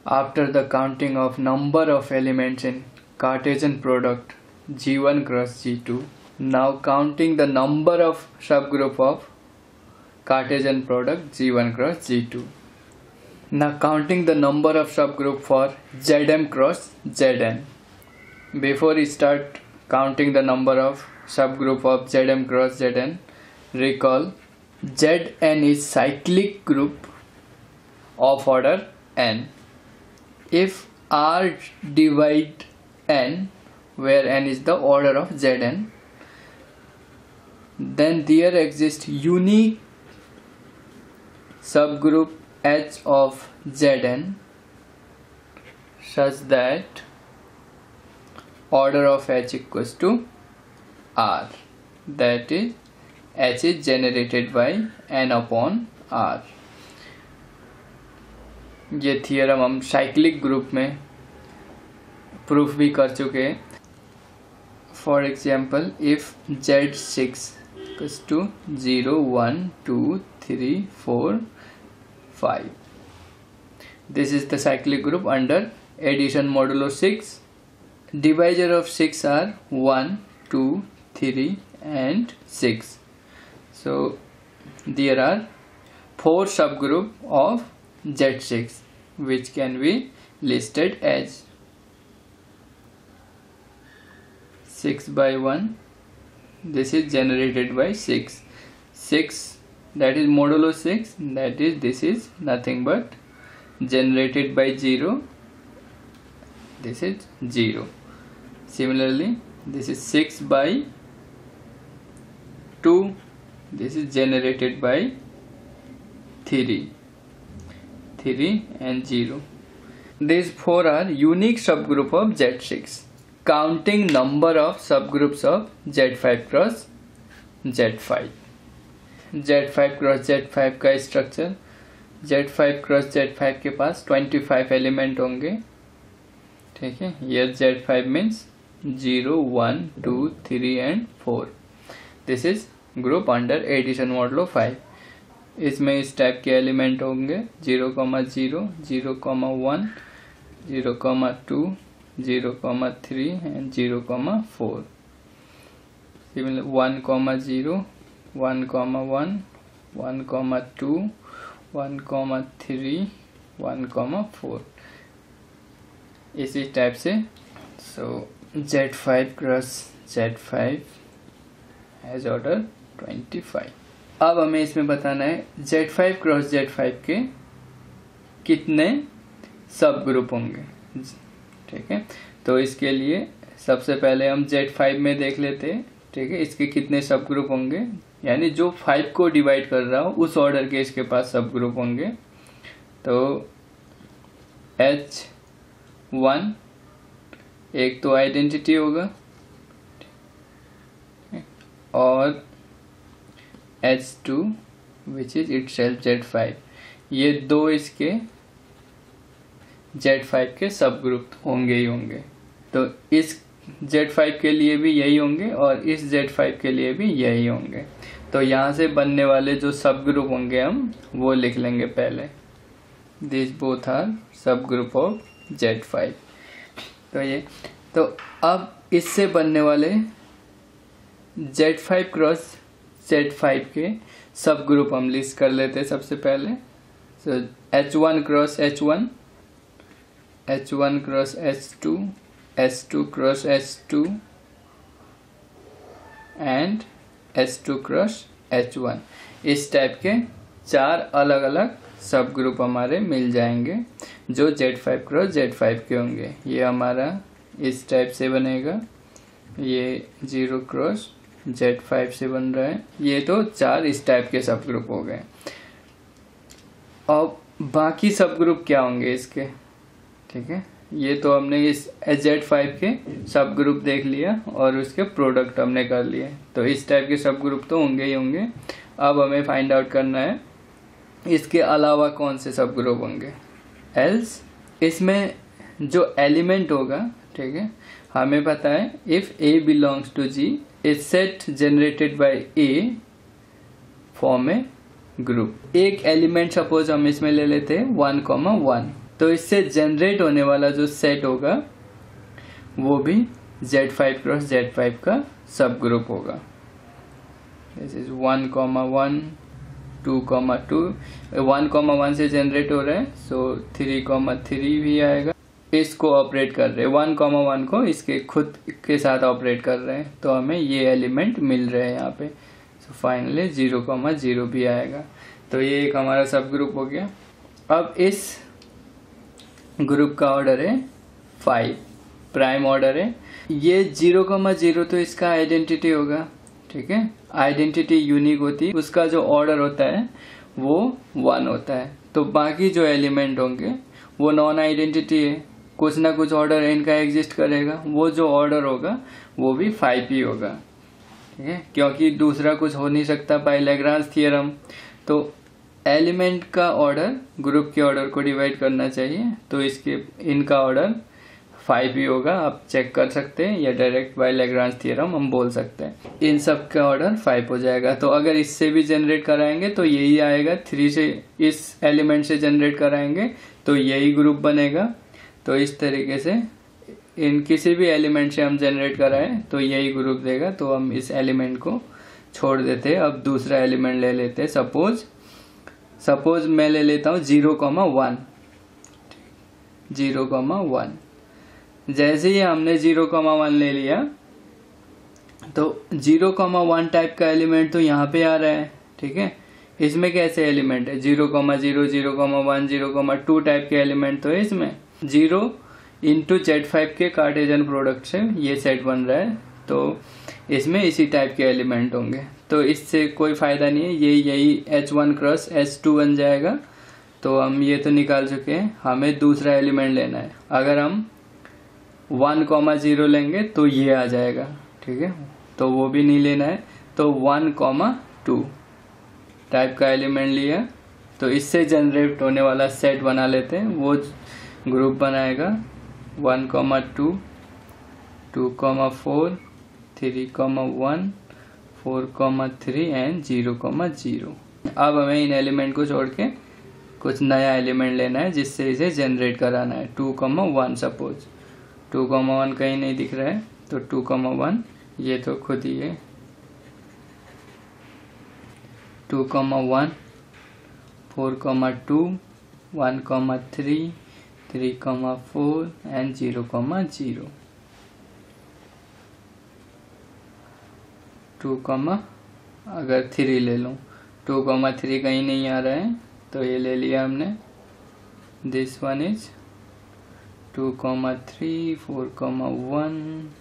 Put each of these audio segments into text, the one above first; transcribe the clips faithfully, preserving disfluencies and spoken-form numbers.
After the counting of number of elements in Cartesian product G one cross G two, now counting the number of subgroup of Cartesian product G one cross G two. Now counting the number of subgroup for Zm cross Zn. Before we start counting the number of subgroup of Zm cross Zn, recall Zn is cyclic group of order n. If R divide n, where n is the order of Zn, then there exists unique subgroup H of Zn such that order of H equals to R, that is H is generated by n upon R. ये theorem हम cyclic group में proof भी कर चुके हैं. For example, if Z six equals to zero one two three four five, this is the cyclic group under addition modulo six. Divisor of six are one, two, three and six. So there are four subgroup of Z six which can be listed as six by one. This is generated by six. six, that is modulo six, that is this is nothing but generated by zero. This is zero. Similarly, this is six by two. This is generated by three. three and zero. These four are unique subgroup of Z six. Counting number of subgroups of Z five cross Z five. Z five cross Z five का structure, Z five cross Z five के पास पच्चीस element होंगे. ठीक है, ये Z five means zero, one, two, three and four. This is group under addition modulo five. इसमें इस टाइप के एलिमेंट होंगे zero comma zero, zero comma one, zero comma two, zero comma three and zero comma four. Similar one comma zero, one comma one, one comma two, one comma three, one comma four, इसी type से. So Z five cross Z five has order twenty five. अब हमें इसमें बताना है Z five cross Z five के कितने subgroup होंगे. ठीक है, तो इसके लिए सबसे पहले हम Z five में देख लेते हैं. ठीक है, इसके कितने सब ग्रुप होंगे, यानी जो फाइव को डिवाइड कर रहा हो उस ऑर्डर के इसके पास सब ग्रुप होंगे. तो H वन एक तो आइडेंटिटी होगा और H two which is itself Z five. ये दो इसके Z five के सब ग्रुप होंगे ही होंगे. तो इस Z five के लिए भी यही होंगे और इस Z five के लिए भी यही होंगे. तो यहाँ से बनने वाले जो सब ग्रुप होंगे हम वो लिख लेंगे पहले. This both are subgroup of Z five. तो ये तो अब इससे बनने वाले Z five cross Z five के सब ग्रुप हम लिस्ट कर लेते हैं सबसे पहले. So H one cross H one, H one cross H two, H two cross H two and H two cross H one. इस टाइप के चार अलग अलग सब ग्रुप हमारे मिल जाएंगे जो Z five cross Z five के होंगे. ये हमारा इस टाइप से बनेगा, ये जीरो क्रॉस Z five से बन रहा है. ये तो चार इस टाइप के सब ग्रुप हो गए. और बाकी सब ग्रुप क्या होंगे इसके. ठीक है, ये तो हमने इस Z five के सब ग्रुप देख लिया और उसके प्रोडक्ट हमने कर लिए. तो इस टाइप के सब ग्रुप तो होंगे ही होंगे. अब हमें फाइंड आउट करना है इसके अलावा कौन से सब ग्रुप होंगे. एल्स इसमें जो एलिमेंट होगा, ठीक है, हमें पता है if A belongs to G, a set generated by A form a group. एक एलिमेंट सपोज हम इसमें ले लेते हैं वन कॉमा वन. तो इससे जनरेट होने वाला जो सेट होगा वो भी Z five cross Z five का सब ग्रुप होगा। This is one comma one, two comma two, one comma one से जनरेट हो रहा है, सो थ्री कॉमा थ्री भी आएगा। इसको ऑपरेट कर रहे हैं, वन कॉमा वन को इसके खुद के साथ ऑपरेट कर रहे हैं, तो हमें ये एलिमेंट मिल रहे हैं यहाँ पे। So finally zero comma zero भी आएगा। तो ये एक हमारा सब ग्रुप हो गया। अब इस ग्रुप का ऑर्डर है फाइव, प्राइम ऑर्डर है। ये जीरो कॉमा जीरो तो इसका आइडेंटिटी होगा, ठीक है। आइडेंटिटी यूनिक होती है, उसका जो ऑर्डर होता है वो वन होता है। तो बाकी जो एलिमेंट होंगे वो नॉन आइडेंटिटी है, कुछ ना कुछ ऑर्डर इनका एग्जिस्ट करेगा, वो जो ऑर्डर होगा वो भी फाइव ही होगा, ठीक है, क्योंकि दूसरा कुछ हो नहीं सकता बाय लैग्रांज थ्योरम। तो एलिमेंट का ऑर्डर ग्रुप के ऑर्डर को डिवाइड करना चाहिए, तो इसके इनका ऑर्डर फाइव ही होगा। आप चेक कर सकते हैं या डायरेक्ट बाय लैग्रांज थ्योरम हम बोल सकते हैं, इन सब का ऑर्डर फाइव हो जाएगा। तो अगर इससे भी जनरेट कराएंगे तो यही आएगा, थ्री से इस एलिमेंट से जनरेट कराएंगे तो यही ग्रुप बनेगा। तो इस तरीके से इन किसी भी एलिमेंट से हम जनरेट कराएं तो यही ग्रुप देगा। तो हम इस एलिमेंट को छोड़ देते हैं, अब दूसरा एलिमेंट ले लेते हैं। सपोज सपोज मैं ले लेता हूँ zero comma one, zero comma one. जैसे ही हमने जीरो कॉमा वन ले लिया तो जीरो कॉमा वन टाइप का एलिमेंट तो यहाँ पे आ रहा है, ठीक है। इसमें कैसे एलिमेंट है, zero comma zero, zero comma one, zero comma two type के एलिमेंट तो है इसमें। जीरो इंटू जेड फाइव के कार्टेशियन प्रोडक्ट से ये सेट बन रहा है, तो इसमें इसी टाइप के एलिमेंट होंगे। तो इससे कोई फायदा नहीं है, ये यही H one cross H two बन जाएगा। तो हम ये तो निकाल चुके हैं, हमें दूसरा एलिमेंट लेना है। अगर हम वन कॉमा जीरो लेंगे तो ये आ जाएगा, ठीक है, तो वो भी नहीं लेना है। तो वन कॉमा टू टाइप का एलिमेंट लिया, तो इससे जनरेट होने वाला सेट बना लेते हैं, वो ग्रुप बनाएगा one comma two, two comma four, three comma one, four comma three and zero comma zero. अब हमें इन एलिमेंट को छोड़ के कुछ नया एलिमेंट लेना है जिससे इसे जनरेट कराना है। Two comma one, suppose two comma one कहीं नहीं दिख रहा है, तो टू कॉमा वन ये तो खुद ही है। Two comma one, four comma two, one comma three, three comma four and zero comma zero. Two comma अगर थ्री ले लूँ, टू कॉमा थ्री कहीं नहीं आ रहा है तो ये ले लिया हमने। This one is two comma three, four comma one,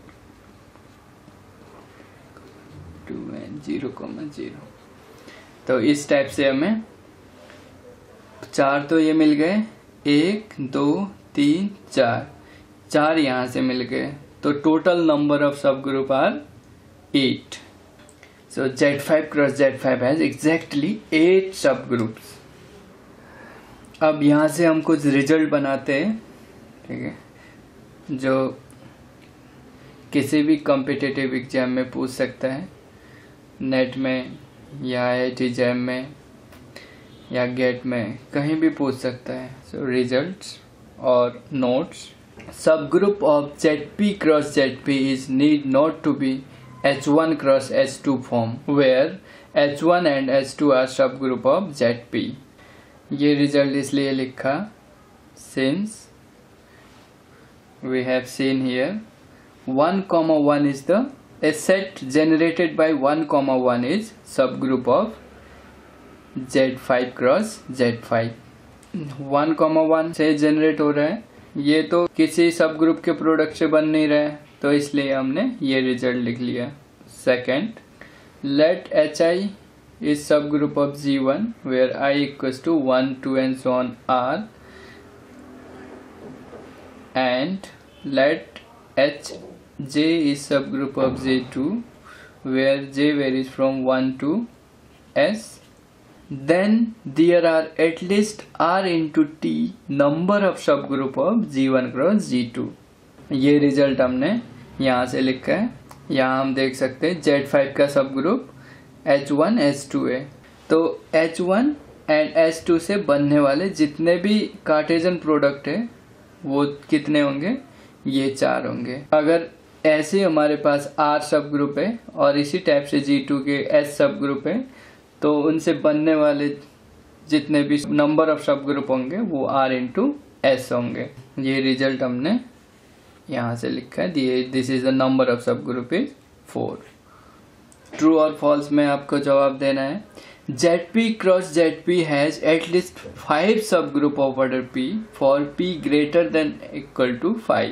two and zero comma zero. तो इस टाइप से हमें चार तो ये मिल गए, एक दो तीन चार, चार यहाँ से मिल गए। तो total number of subgroup are eight. So Z five cross Z five has exactly eight subgroups. अब यहाँ से हम कुछ रिजल्ट बनाते हैं, ठीक है, जो किसी भी कॉम्पिटिटिव एग्जाम में पूछ सकता है, नेट में या आई आई टी जैम में या गेट में, कहीं भी पूछ सकता है। सो रिजल्ट्स और notes, subgroup of Z P cross Z P is need not to be H one cross H two form where H one and H two are subgroup of Z P. ये result इसलिए लिखा since we have seen here one comma one is the a set generated by one comma one is subgroup of Z five cross Z five. One comma one से generate हो रहा है, ये तो किसी सब ग्रुप के प्रोडक्ट से बन नहीं रहा है, तो इसलिए हमने ये रिजल्ट लिख लिया। Second, let H I is subgroup of G one where I equals to one, two and so on are, and let Hj is subgroup of J two where J varies from one to S. Then there are at least R into T number of subgroup of G one cross G two. ये result हमने यहाँ से लिखा है। यहाँ हम देख सकते हैं जेड फाइव का subgroup H one H two है, तो H one and S two से बनने वाले जितने भी कार्टेशियन प्रोडक्ट है वो कितने होंगे, ये चार होंगे। अगर ऐसे हमारे पास आर सब ग्रुप है और इसी टाइप से जी टू के एस सब ग्रुप है, तो उनसे बनने वाले जितने भी नंबर ऑफ सब ग्रुप होंगे वो आर इंटू एस होंगे। ये रिजल्ट हमने यहाँ से लिखा है, this is the number of subgroup is four. True और फॉल्स में आपको जवाब देना है। Z P cross Z P has at least five subgroup of order P for P greater than equal to five.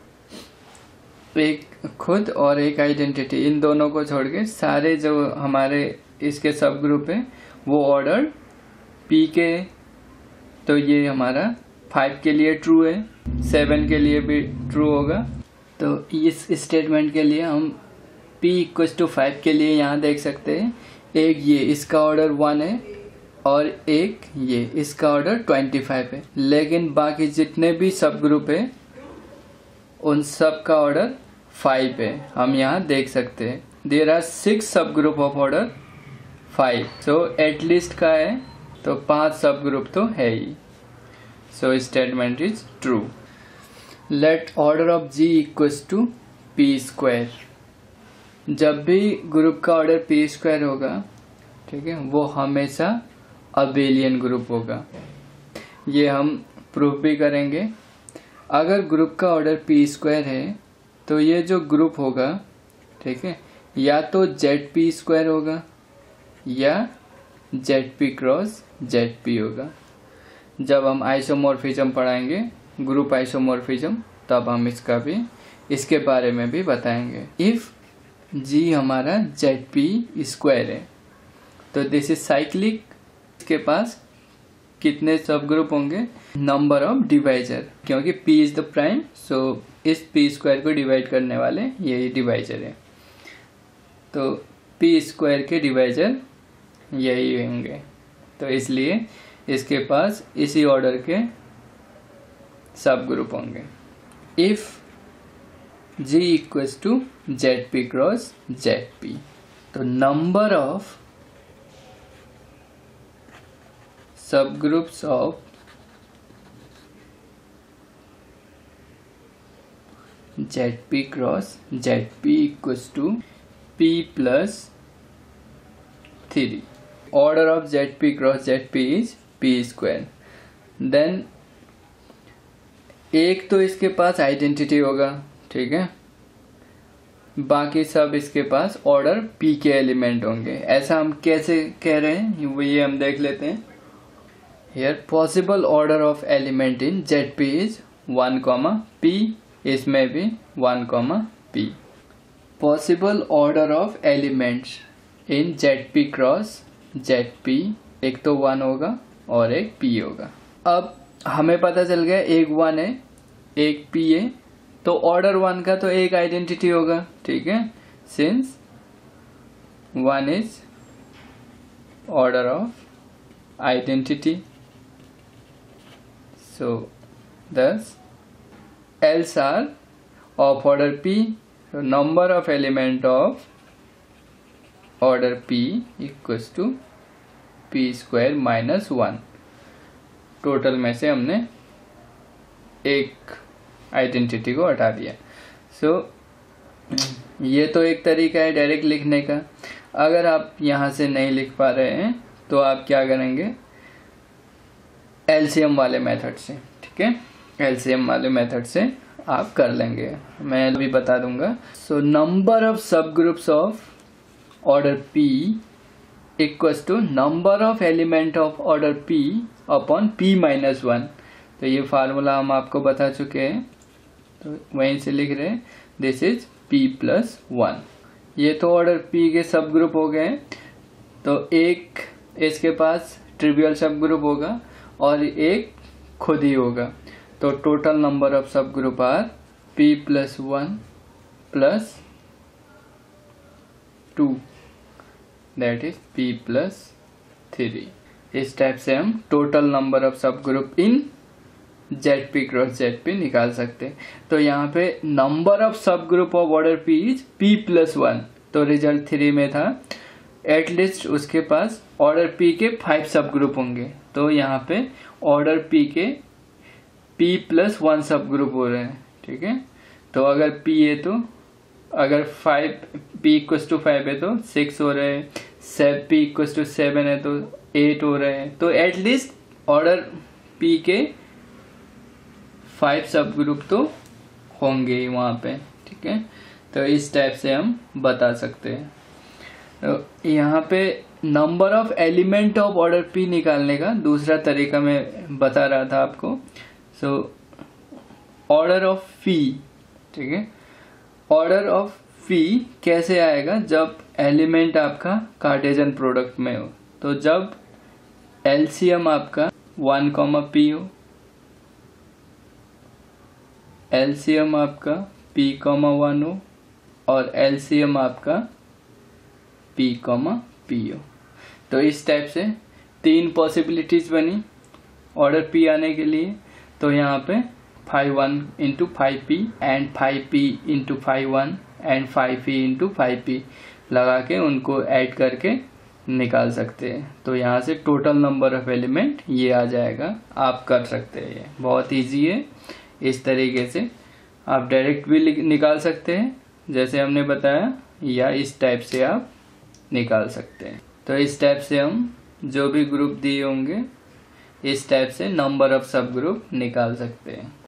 एक खुद और एक आइडेंटिटी, इन दोनों को छोड़ के सारे जो हमारे इसके सब ग्रुप है वो ऑर्डर पी के, तो ये हमारा फाइव के लिए ट्रू है, सेवन के लिए भी ट्रू होगा। तो इस स्टेटमेंट के लिए हम p इक्व टू फाइव के लिए यहाँ देख सकते हैं, एक ये इसका ऑर्डर वन है और एक ये इसका ऑर्डर ट्वेंटी फाइव है, लेकिन बाकी जितने भी सब ग्रुप है उन सब का ऑर्डर फाइव है। हम यहाँ देख सकते हैं there are six subgroup of order five, so at least का है तो पांच सब ग्रुप तो है ही, so statement is true. Let order of g equals to P square. जब भी ग्रुप का ऑर्डर पी स्क्वायर होगा, ठीक है, वो हमेशा अबेलियन ग्रुप होगा। ये हम प्रूफ भी करेंगे। अगर ग्रुप का ऑर्डर पी स्क्वायर है तो ये जो ग्रुप होगा, ठीक है, या तो जेड पी स्क्वायर होगा या Z P cross Z P होगा। जब हम आइसोमॉर्फिज्म पढ़ाएंगे, ग्रुप आइसोमॉर्फिज्म, तब हम इसका भी इसके बारे में भी बताएंगे। इफ जी हमारा जेड पी स्क्वायर है तो दिस इज साइक्लिक। इसके पास कितने सब ग्रुप होंगे, नंबर ऑफ डिवाइजर, क्योंकि p is the prime, so इस p स्क्वायर को डिवाइड करने वाले यही डिवाइजर है, तो p स्क्वायर के डिवाइजर यही होंगे, तो इसलिए इसके पास इसी ऑर्डर के सब ग्रुप होंगे। If g equals to Z P cross Z P, तो number of subgroups of zp cross zp equals to p plus three. Order of zp cross zp is p square. Then एक तो इसके पास identity होगा, ठीक है, बाकी सब इसके पास ऑर्डर p के एलिमेंट होंगे। ऐसा हम कैसे कह रहे हैं वो ये हम देख लेते हैं। Here possible order of element in Z P is one comma P, इसमें भी one comma P. Possible order of elements in Z P cross Z P, एक तो one होगा और एक P होगा। अब हमें पता चल गया एक one है एक P है, तो ऑर्डर one का तो एक आइडेंटिटी होगा, ठीक है, since one is order of identity. So thus else are of order P, so number of element of order P equals to P square minus one. Total में से हमने एक आइडेंटिटी को हटा दिया। सो so, ये तो एक तरीका है डायरेक्ट लिखने का। अगर आप यहाँ से नहीं लिख पा रहे हैं तो आप क्या करेंगे, एलसीएम वाले मेथड से, ठीक है, एलसीएम वाले मेथड से आप कर लेंगे, मैं अभी बता दूंगा। So number of subgroups of order P equals to number of element of order P upon P minus one. तो ये फार्मूला हम आपको बता चुके हैं, तो वहीं से लिख रहे हैं, this is P plus one. ये तो ऑर्डर P के सब ग्रुप हो गए, तो एक इसके पास ट्रिवियल सब ग्रुप होगा और एक खुद ही होगा, तो total number of subgroup are P plus one plus two, that is P plus three. इस टाइप से हम total number of subgroup in Z P क्रॉस Z P निकाल सकते हैं। तो यहाँ पे number of subgroup of order P is P plus one, तो रिजल्ट थ्री में था, एटलीस्ट उसके पास ऑर्डर पी के फाइव सब ग्रुप होंगे। तो यहाँ पे ऑर्डर पी के P plus one subgroup हो रहे हैं, ठीक है। तो अगर पी है तो अगर five P equals to five है तो सिक्स हो रहे हैं, say P equals to seven है तो एट हो रहे हैं। तो एटलीस्ट ऑर्डर पी के फाइव सब ग्रुप तो होंगे ही वहाँ पे, ठीक है। तो इस टाइप से हम बता सकते हैं। तो यहाँ पे number of element of order P निकालने का दूसरा तरीका मैं बता रहा था आपको। सो ऑर्डर ऑफ फी, ठीक है। ऑर्डर ऑफ फी कैसे आएगा? जब एलिमेंट आपका कार्टेशियन प्रोडक्ट में हो। तो जब एलसीएम आपका वन कॉमा पी हो, एलसीएम आपका पी कॉमा वन हो और एलसीएम आपका पी कॉमा पी हो। तो इस टाइप से तीन पॉसिबिलिटीज बनी ऑर्डर पी आने के लिए। तो यहाँ पे five one into five P and five P into five one and five P into five P लगा के उनको ऐड करके निकाल सकते हैं। तो यहाँ से टोटल नंबर ऑफ एलिमेंट ये आ जाएगा। आप कर सकते हैं, ये बहुत इजी है। इस तरीके से आप डायरेक्ट भी निकाल सकते हैं जैसे हमने बताया, या इस टाइप से आप निकाल सकते हैं। तो इस टाइप से हम जो भी ग्रुप दिए होंगे इस टाइप से नंबर ऑफ सब ग्रुप निकाल सकते हैं।